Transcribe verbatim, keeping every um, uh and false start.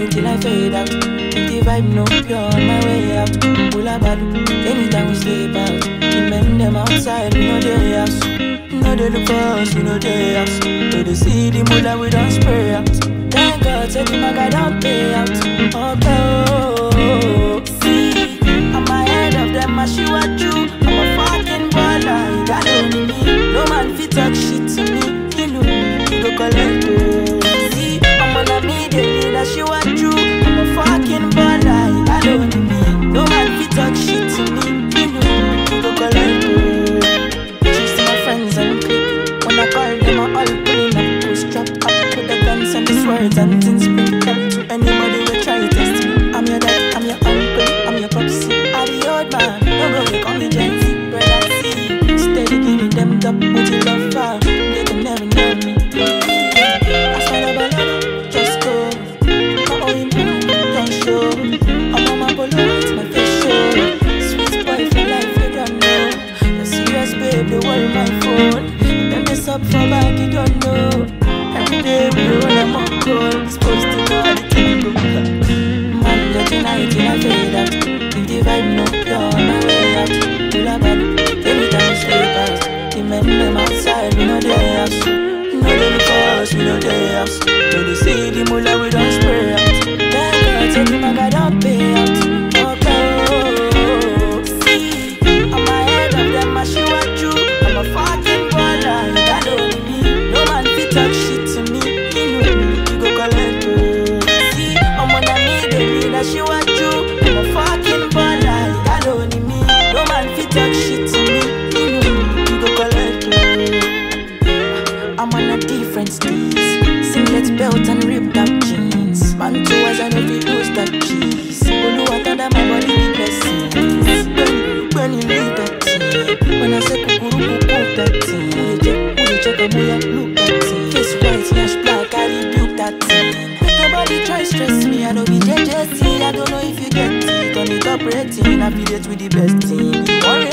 night till I fade out. If the vibe no pure on my way out. Pull a badu, anytime we sleep out. The men them outside, we know they house. No they look for us, we know they house. So they see the moolah, we don't spray out. Thank God, take him, I got don't pay out. Okay, oh, see, I'm ahead of them, Asiwaju. I'm a fucking baller, you got only me. No man fit talk shit to me. You know, you go collect, oh. See, I'm on a immediately, Asiwaju. I'm a fucking baller, you got only me. No man fit talk shit to me. You know, you go collect, oh. Cheers to my friends and click. When I call them, I all pulling up to strap up with the guns and the swords and things bring up to anybody will try to test me. I'm your dad, I'm your uncle, I'm your popsy. I'm the old man, no go, they call me Gen Z. Brother C, steady giving them top, what you love for. They can never know me. I find a balada, just go. My own man, don't show. I'm on my polo, it's my face show. Sweet boy for life, you don't know. The serious babe, they worry my phone. Them this up for back, you don't know. Every day we roll them up cold. Supposed to know how the thing go. Man, get tonight till I fade out. If the vibe no pure on my way out. Pull a bad, anytime we sleep out. The men them outside, we know they house. We know they look for us, we know they house. So they see the moolah, we don't spray out. That girl take him, I got don't pay out. Okay, oh, see, I'm ahead of them, Asiwaju. I'm a fucking baller, you got only me. No man fit talk shit to me. You know, you go collect, oh. See, I'm on a immediately, Asiwaju. I'm a fucking baller, you got only me. No man fit talk shit to me. You know, you go collect, oh. I'm on a different steez. Singlet belt and ripped up jeans. Man two eyes, I know if you lose that cheese. Olu water my body with blessings. When, when you leave that thing. When I say kukuru kuku that thing. When you check, when you check a moya, look that thing. Face white, slash black, I rebuke that thing. Nobody try stress me, I don't be J J C. I don't know if you get it. On the top rating, I feel it with the best team.